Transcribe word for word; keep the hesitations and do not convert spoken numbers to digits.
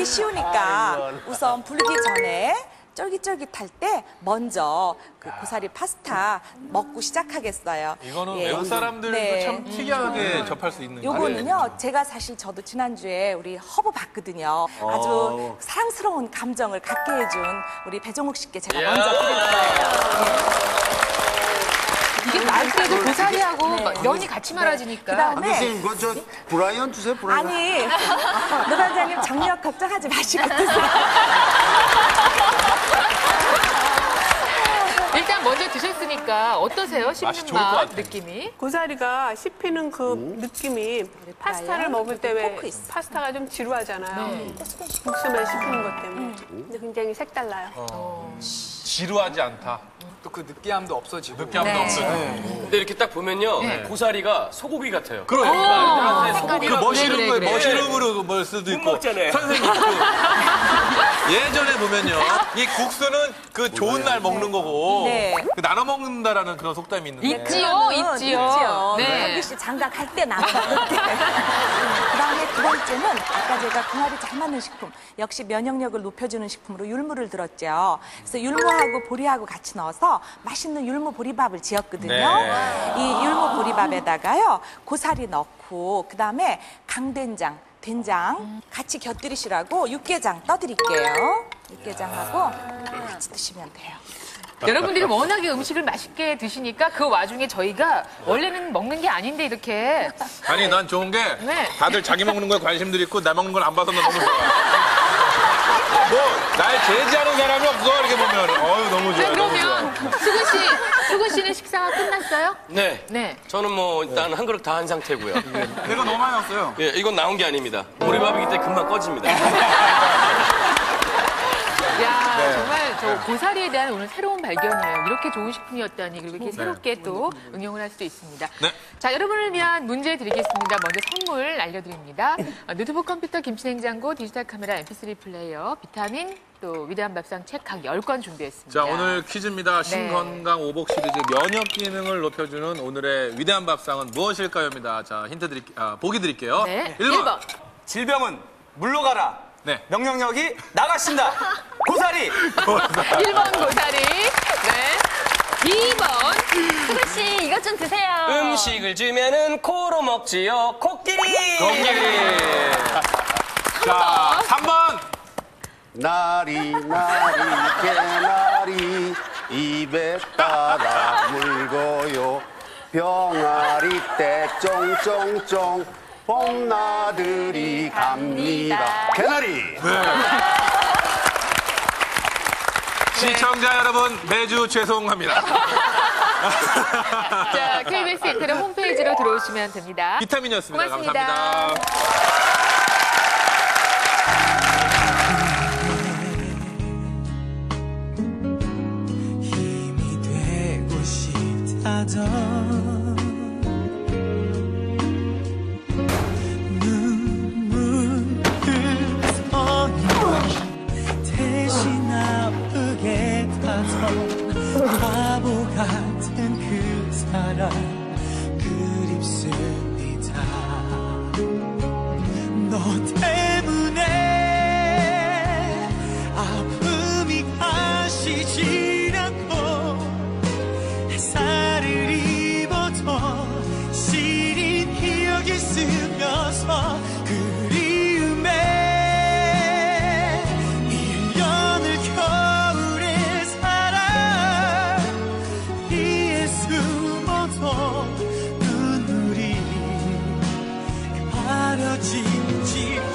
쉬우니까 우선 불기 전에 쫄깃쫄깃할 때 먼저 그 고사리 파스타 먹고 시작하겠어요. 이거는 예. 외국 사람들도 네. 참 특이하게 음. 접할 수 있는 요거는요, 제가 사실 저도 지난주에 우리 허브 봤거든요. 아주 사랑스러운 감정을 갖게 해준 우리 배종욱 씨께 제가 먼저 드릴 거예요. 이게 말그래도 고사리하고 네. 면이 같이 말아지니까. 그다음에 선생님, 그거 저 브라이언 주세요, 브라이언. 아니, 노 단장님 정력 걱정하지 마시고 드세요. 일단 먼저 드셨으니까 어떠세요? 씹는 맛 느낌이? 고사리가 씹히는 그 음? 느낌이 파스타를 먹을 때 왜 파스타가 좀 지루하잖아요. 네. 국수만 씹히는 것 때문에. 음. 근데 굉장히 색달라요. 어. 지루하지 않다. 또 그 느끼함도 없어지고. 느끼함도 네. 없어지고. 네. 근데 이렇게 딱 보면요. 네. 고사리가 소고기 같아요. 그래요. 소고기 그 머시룸, 그래, 그래, 그래. 머시룸으로 뭘 수도 있고. 먹잖아요. 선생님, 그 예전에 보면요. 이 국수는 그 좋은 날 먹는 거고. 네. 그 나눠 먹는다라는 그런 속담이 있는데. 있지요, 있지요. 있지요. 네. 현기 씨 장가 갈 때 나눠 먹을 때. 그다음에 두 번째는 아까 제가 궁합이 잘 맞는 식품. 역시 면역력을 높여주는 식품으로 율무를 들었죠. 그래서 율무하고 보리하고 같이 넣어서 맛있는 율무 보리밥을 지었거든요. 네. 이 율무 보리밥에다가요 고사리 넣고 그다음에 강된장, 된장 같이 곁들이시라고 육개장 떠드릴게요. 육개장하고 같이 드시면 돼요. 여러분들이 워낙에 음식을 맛있게 드시니까 그 와중에 저희가 원래는 먹는 게 아닌데 이렇게 아니, 난 좋은 게 네. 다들 자기 먹는 거에 관심들 있고 나 먹는 걸 안 봐서 나 너무 좋아. 뭐, 날 제지하는 사람이 없어, 이렇게 보면. 어유 너무 좋아. 네, 그러면 수근 씨, 수근 씨는 식사가 끝났어요? 네. 네. 저는 뭐 일단 한 그릇 다 한 상태고요. 내가 너무 많이 왔어요. 예, 이건 나온 게 아닙니다. 보리밥이기 때문에 금방 꺼집니다. 야, 네. 정말 저 고사리에 대한 오늘 새로운 발견이에요. 이렇게 좋은 식품이었다니 그리고 이렇게 새롭게 또 응용을 할 수도 있습니다. 네. 자, 여러분을 위한 문제 드리겠습니다. 먼저 선물 알려드립니다. 어, 노트북 컴퓨터 김치냉장고 디지털 카메라 엠피쓰리 플레이어 비타민 또 위대한 밥상 책 각 열 권 준비했습니다. 자, 오늘 퀴즈입니다. 신건강 오복 시리즈 면역 기능을 높여주는 오늘의 위대한 밥상은 무엇일까요?입니다. 자, 힌트 드릴게요. 아, 보기 드릴게요. 네. 일 번. 일 번. 질병은 물로 가라. 네. 명령력이 나가신다. 고사리. 일 번 고사리. 네. 이 번. 수근 씨, 이것 좀 드세요. 음식을 주면은 코로 먹지요. 코끼리. 코끼리. 자, 삼 번. 나리, 나리, 개나리, 입에 따라 물고요. 병아리 때 쫑쫑쫑, 봄나들이 갑니다. 개나리. 시청자 여러분, 매주 죄송합니다. 자, 케이비에스 인터넷 홈페이지로 들어오시면 됩니다. 비타민이었습니다. 고맙습니다. 감사합니다. 힘이 되고 싶다던 눈물 흘러서 대신 아프게 타서 바보 같은 그 사람 그립습니다. 너 때문에 아픔이 가시지 않고 햇살을 입어도 시린 기억이 쓰면서 그리움에 일 년을 겨울에 살아 이에 숨어도 눈물이 가려지지